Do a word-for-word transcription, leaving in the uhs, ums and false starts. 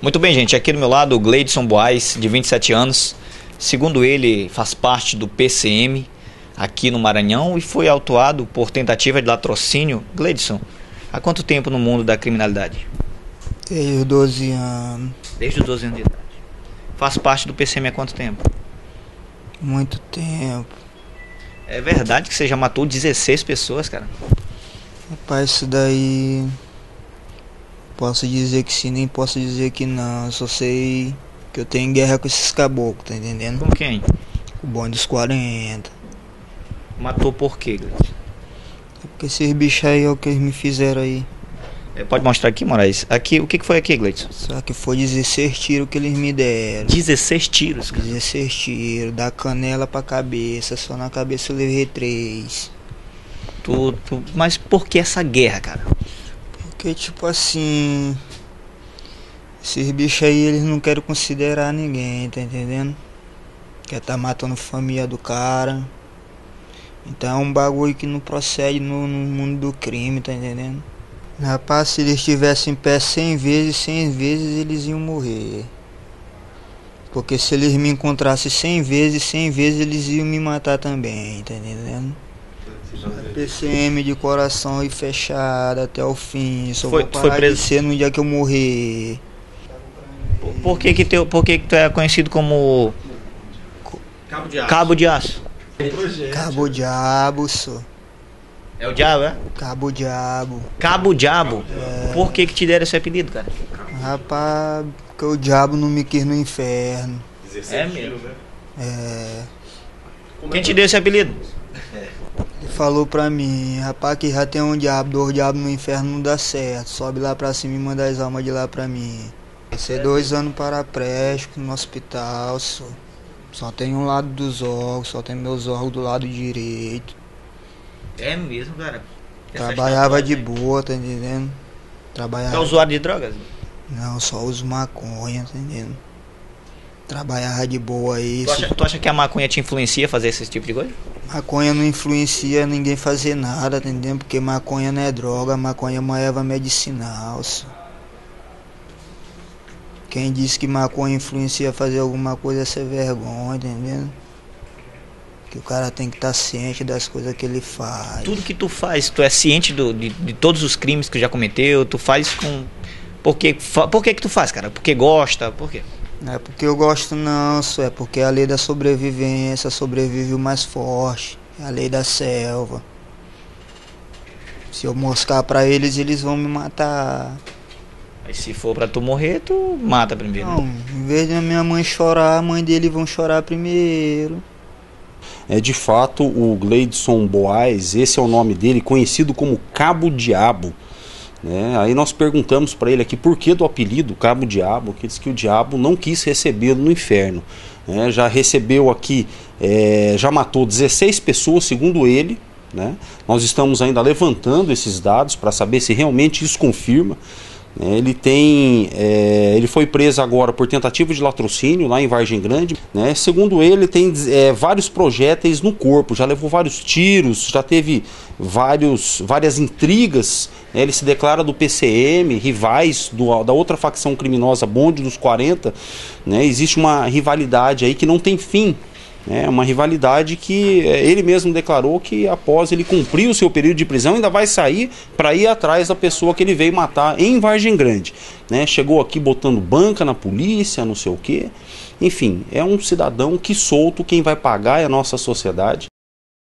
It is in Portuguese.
Muito bem, gente, aqui do meu lado o Gleidson Boaz, de vinte e sete anos. Segundo ele, faz parte do P C M aqui no Maranhão e foi autuado por tentativa de latrocínio. Gleidson, há quanto tempo no mundo da criminalidade? Desde os doze anos. Desde os doze anos de idade. Faz parte do P C M há quanto tempo? Muito tempo. É verdade que você já matou dezesseis pessoas, cara? Rapaz, isso daí... Posso dizer que sim, nem posso dizer que não. Eu só sei que eu tenho guerra com esses caboclos, tá entendendo? Com quem? O bonde dos quarenta. Matou por quê, Gleidson? É porque esses bichos aí é o que eles me fizeram aí. É, pode mostrar aqui, Moraes? Aqui, o que que foi aqui, Gleidson? Só que foi dezesseis tiros que eles me deram. dezesseis tiros, cara. dezesseis tiros, da canela pra cabeça. Só na cabeça eu levei três. Tu, tu, mas por que essa guerra, cara? Porque tipo assim... Esses bichos aí eles não querem considerar ninguém, tá entendendo? Quer tá matando a família do cara. Então é um bagulho que não procede no, no mundo do crime, tá entendendo? Rapaz, se eles estivessem em pé cem vezes, cem vezes eles iam morrer. Porque se eles me encontrassem cem vezes, cem vezes eles iam me matar também, tá entendendo? P C M de coração e fechado até o fim. Só Foi, vou foi parar preso de ser no dia que eu morrer. Por, por que que teu, por que que tu é conhecido como Cabo de aço. Cabo de Aço? Cabo Diabo, só. É o diabo, é? Cabo Diabo. Cabo Diabo. Por que que te deram esse apelido, cara? Rapaz, porque o diabo não me quis no inferno. É mesmo? É. Quem te deu esse apelido? Ele falou pra mim, rapaz, que já tem um diabo, dois diabos no inferno não dá certo. Sobe lá pra cima e manda as almas de lá pra mim. Passei dois anos paraplégico no hospital, só. Só tem um lado dos órgãos, só tem meus órgãos do lado direito. É mesmo, cara? Essa Trabalhava de tatuagem aí. boa, tá entendendo? Tu Trabalhava. é usuário de drogas? Não, só uso maconha, tá entendendo? Trabalhava de boa aí. Tu acha, tu acha que a maconha te influencia a fazer esse tipo de coisa? Maconha não influencia ninguém fazer nada, tá entendendo? Porque maconha não é droga, maconha é uma erva medicinal, só. Quem disse que maconha influencia a fazer alguma coisa é ser vergonha, entendendo? Que o cara tem que estar ciente das coisas que ele faz. Tudo que tu faz, tu é ciente do, de, de todos os crimes que tu já cometeu, tu faz com... Por que, fa... Por que que tu faz, cara? Porque gosta? Por quê? Não é porque eu gosto não, só é porque é a lei da sobrevivência, sobrevive o mais forte. É a lei da selva. Se eu moscar pra eles, eles vão me matar. Aí se for pra tu morrer, tu mata primeiro. Não, em vez de a minha mãe chorar, a mãe dele vão chorar primeiro. É de fato o Gleidson Boaz, esse é o nome dele, conhecido como Cabo Diabo. Né? Aí nós perguntamos para ele aqui por que do apelido Cabo Diabo, que diz que o diabo não quis recebê-lo no inferno. Né? Já recebeu aqui, é, já matou dezesseis pessoas, segundo ele. Né? Nós estamos ainda levantando esses dados para saber se realmente isso confirma. Ele tem, é, ele foi preso agora por tentativa de latrocínio lá em Vargem Grande, né? Segundo ele, tem é, vários projéteis no corpo, já levou vários tiros, já teve vários, várias intrigas, né? Ele se declara do P C M, rivais do, da outra facção criminosa, bonde dos quarenta, né? Existe uma rivalidade aí que não tem fim. É uma rivalidade que ele mesmo declarou que após ele cumprir o seu período de prisão ainda vai sair para ir atrás da pessoa que ele veio matar em Vargem Grande. Né? Chegou aqui botando banca na polícia, não sei o quê. Enfim, é um cidadão que solto, quem vai pagar é a nossa sociedade.